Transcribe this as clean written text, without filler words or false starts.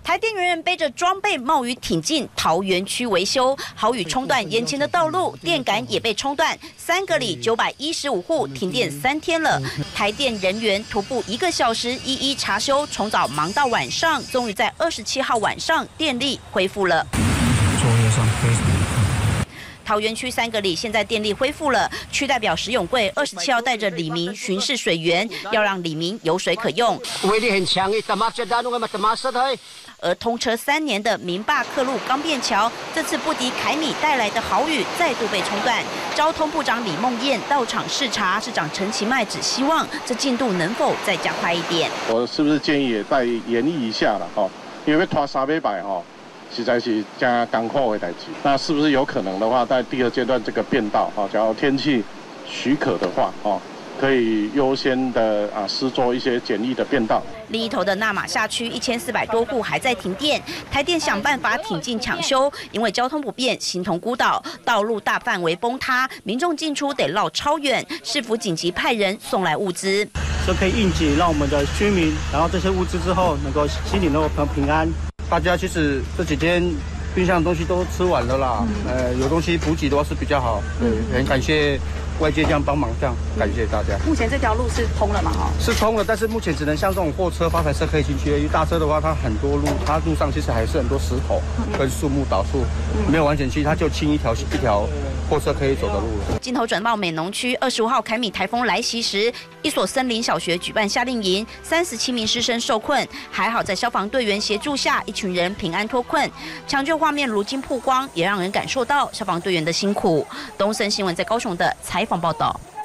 台电人员背着装备冒雨挺进桃园区维修，豪雨冲断眼前的道路，电杆也被冲断，3个里915户停电3天了。台电人员徒步1个小时，一一查修，从早忙到晚上，终于在27号晚上电力恢复了。 作业上非常。 桃园区3个里现在电力恢复了，区代表石永贵27号带着里民巡视水源，要让里民有水可用。 威力很强， 而通车3年的民霸克路钢便桥，这次不敌凯米带来的豪雨，再度被冲断。交通部长李梦燕到场视察，市长陈其迈只希望这进度能否再加快一点。 我是不是建议也再研议一下了哈？因为拖300摆哈。实在是加艰苦的代志，那是不是有可能的话，在第2阶段这个变道啊，假如天气许可的话啊，可以优先的施作一些简易的变道。 另一头的纳马夏区1400多户还在停电，台电想办法挺进抢修，因为交通不便，形同孤岛，道路大范围崩塌，民众进出得绕超远，市府紧急派人送来物资， 就可以应急，让我们的居民拿到这些物资之后，能够心里能够平安。大家其实这几天冰箱的东西都吃完了啦，有东西补给的话是比较好。很感谢外界这样帮忙，这样感谢大家。 目前这条路是通了吗？ 是通了，但是目前只能像这种货车、发财车可以进去，因为大车的话，它很多路，它路上其实还是很多石头跟树木倒树，没有完全去，它就清一条货车可以走的路。 镜头转到美浓区，25号凯米台风来袭时，一所森林小学举办夏令营，37名师生受困，还好在消防队员协助下，一群人平安脱困。抢救画面如今曝光，也让人感受到消防队员的辛苦。东森新闻在高雄的采访报道。